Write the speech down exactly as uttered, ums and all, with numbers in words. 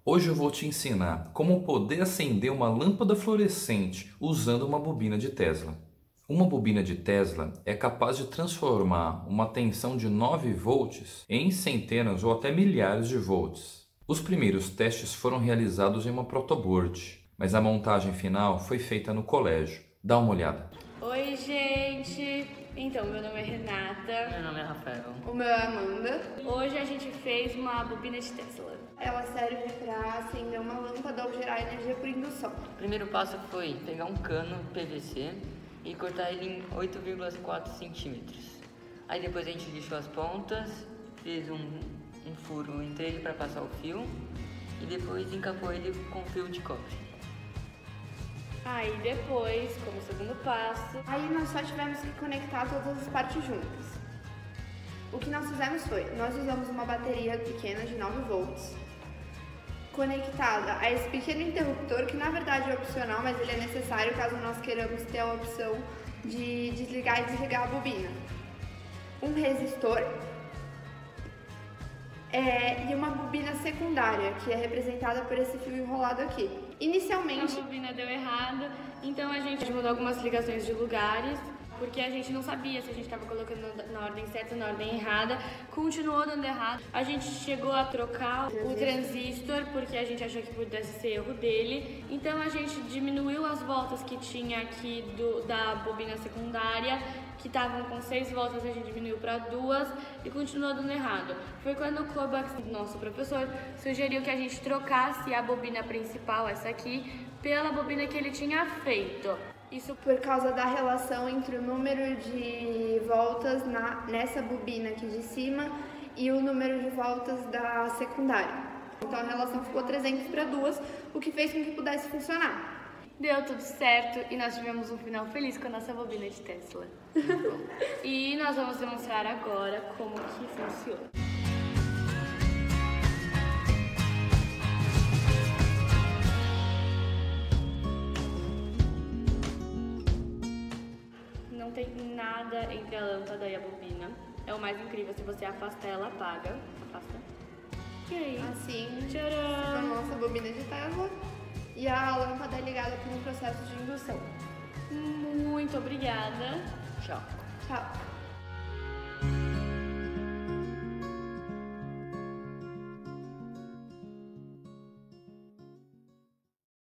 Hoje eu vou te ensinar como poder acender uma lâmpada fluorescente usando uma bobina de Tesla. Uma bobina de Tesla é capaz de transformar uma tensão de nove volts em centenas ou até milhares de volts. Os primeiros testes foram realizados em uma protoboard, mas a montagem final foi feita no colégio. Dá uma olhada. Oi, gente! Então, meu nome é Renata. Meu nome é Rafael. O meu é Amanda. Hoje a gente fez uma bobina de Tesla. Ela serve para acender uma lâmpada ou gerar energia por indução. O primeiro passo foi pegar um cano P V C e cortar ele em oito vírgula quatro centímetros. Aí depois a gente lixou as pontas, fez um, um furo entre ele para passar o fio e depois encapou ele com fio de cobre. Aí depois, como segundo passo, Aí nós só tivemos que conectar todas as partes juntas. O que nós fizemos foi, nós usamos uma bateria pequena de nove volts, conectada a esse pequeno interruptor, que na verdade é opcional, mas ele é necessário caso nós queiramos ter a opção de desligar e desligar a bobina. Um resistor é, e uma bobina secundária, que é representada por esse fio enrolado aqui. a Inicialmente, bobina deu errado, então a gente mudou algumas ligações de lugares, porque a gente não sabia se a gente estava colocando na ordem certa ou na ordem errada. Continuou dando errado. A gente chegou a trocar o transistor, porque a gente achou que pudesse ser erro dele. Então a gente diminuiu as voltas que tinha aqui do, da bobina secundária, que estavam com seis voltas, a gente diminuiu para duas e continuou dando errado. Foi quando o Kovacs, nosso professor, sugeriu que a gente trocasse a bobina principal, essa aqui, pela bobina que ele tinha feito. isso por causa da relação entre o número de voltas na, nessa bobina aqui de cima e o número de voltas da secundária. Então a relação ficou trezentos para duas, o que fez com que pudesse funcionar. Deu tudo certo e nós tivemos um final feliz com a nossa bobina de Tesla. E nós vamos demonstrar agora como que funciona. Não tem nada entre a lâmpada e a bobina. É o mais incrível, se você afasta ela, apaga. Afasta. E aí? Assim, a Tcharam! nossa bobina de Tesla e a lâmpada é ligada por um processo de indução. Muito obrigada. Tchau. Tchau!